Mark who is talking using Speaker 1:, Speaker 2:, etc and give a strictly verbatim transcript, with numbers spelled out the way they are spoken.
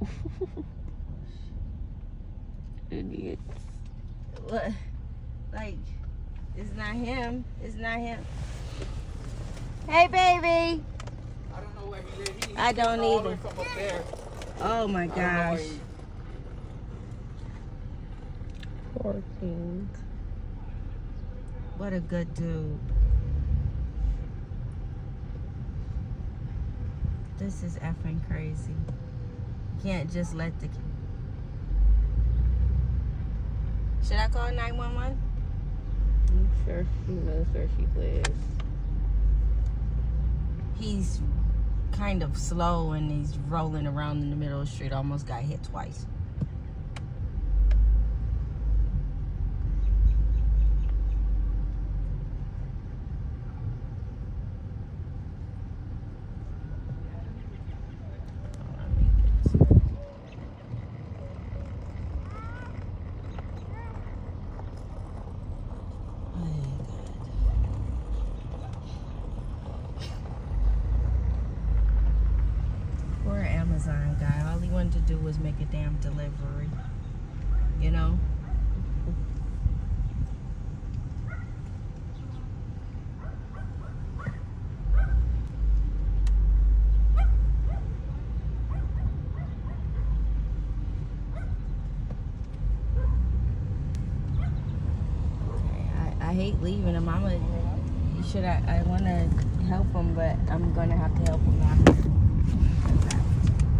Speaker 1: Idiots.
Speaker 2: What? Like, it's not him. It's not him. Hey, baby.
Speaker 3: I don't know where he lives. He,
Speaker 2: I don't
Speaker 3: all
Speaker 2: either.
Speaker 3: the way from up there.
Speaker 2: Oh my gosh.
Speaker 1: Poor King.
Speaker 2: What a good dude. This is effing crazy. You can't just let the... Should I call nine one one?
Speaker 1: I'm sure she knows where she lives.
Speaker 2: He's kind of slow and he's rolling around in the middle of the street. Almost got hit twice. Amazon guy, all he wanted to do was make a damn delivery, you know. I, I hate leaving him. I'm a should I I want to help him, but I'm gonna have to help him after.